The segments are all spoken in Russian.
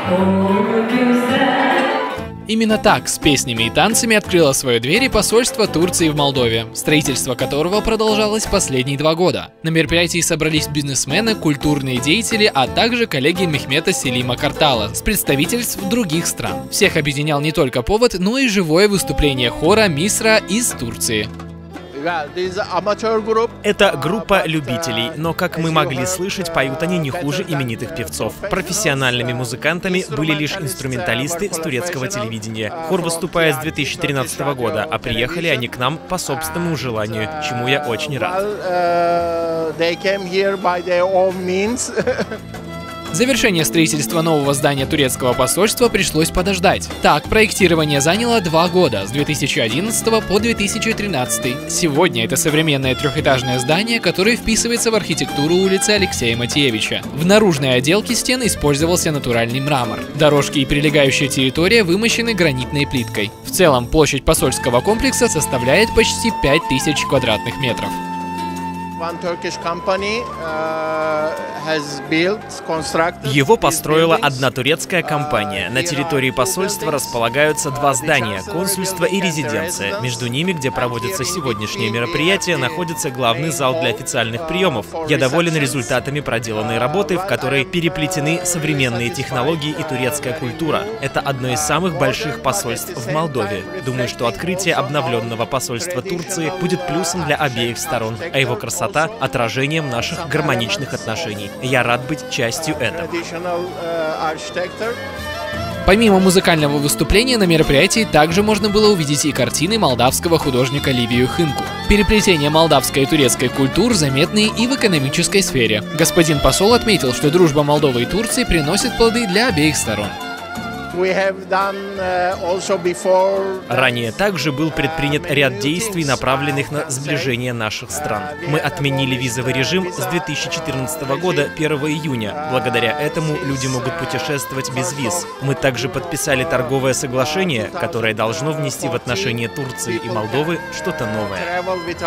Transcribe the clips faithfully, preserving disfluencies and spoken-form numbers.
Именно так, с песнями и танцами открыло свои двери посольство Турции в Молдове, строительство которого продолжалось последние два года. На мероприятии собрались бизнесмены, культурные деятели, а также коллеги Мехмета Селима Картала с представительств других стран. Всех объединял не только повод, но и живое выступление хора Мисра из Турции. Это группа любителей, но, как мы могли слышать, поют они не хуже именитых певцов. Профессиональными музыкантами были лишь инструменталисты с турецкого телевидения. Хор выступает с две тысячи тринадцатого года, а приехали они к нам по собственному желанию, чему я очень рад. Завершение строительства нового здания турецкого посольства пришлось подождать. Так, проектирование заняло два года, с две тысячи одиннадцатого по две тысячи тринадцатый. Сегодня это современное трехэтажное здание, которое вписывается в архитектуру улицы Алексея Матеевича. В наружной отделке стен использовался натуральный мрамор. Дорожки и прилегающая территория вымощены гранитной плиткой. В целом, площадь посольского комплекса составляет почти пять тысяч квадратных метров. Его построила одна турецкая компания. На территории посольства располагаются два здания – консульство и резиденция. Между ними, где проводятся сегодняшние мероприятия, находится главный зал для официальных приемов. Я доволен результатами проделанной работы, в которой переплетены современные технологии и турецкая культура. Это одно из самых больших посольств в Молдове. Думаю, что открытие обновленного посольства Турции будет плюсом для обеих сторон, а его красота – отражением наших гармоничных отношений. Я рад быть частью этого. Помимо музыкального выступления на мероприятии также можно было увидеть и картины молдавского художника Ливию Хынку. Переплетение молдавской и турецкой культур заметны и в экономической сфере. Господин посол отметил, что дружба Молдовы и Турции приносит плоды для обеих сторон. Ранее также был предпринят ряд действий, направленных на сближение наших стран. Мы отменили визовый режим с две тысячи четырнадцатого года первого июня. Благодаря этому люди могут путешествовать без виз. Мы также подписали торговое соглашение, которое должно внести в отношения Турции и Молдовы что-то новое.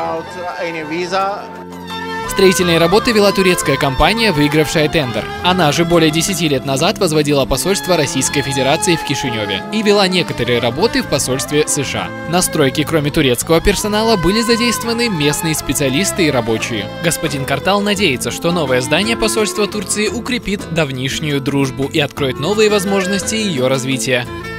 Строительные работы вела турецкая компания, выигравшая тендер. Она же более десяти лет назад возводила посольство Российской Федерации в Кишиневе и вела некоторые работы в посольстве США. На стройке, кроме турецкого персонала, были задействованы местные специалисты и рабочие. Господин Картал надеется, что новое здание посольства Турции укрепит давнишнюю дружбу и откроет новые возможности ее развития.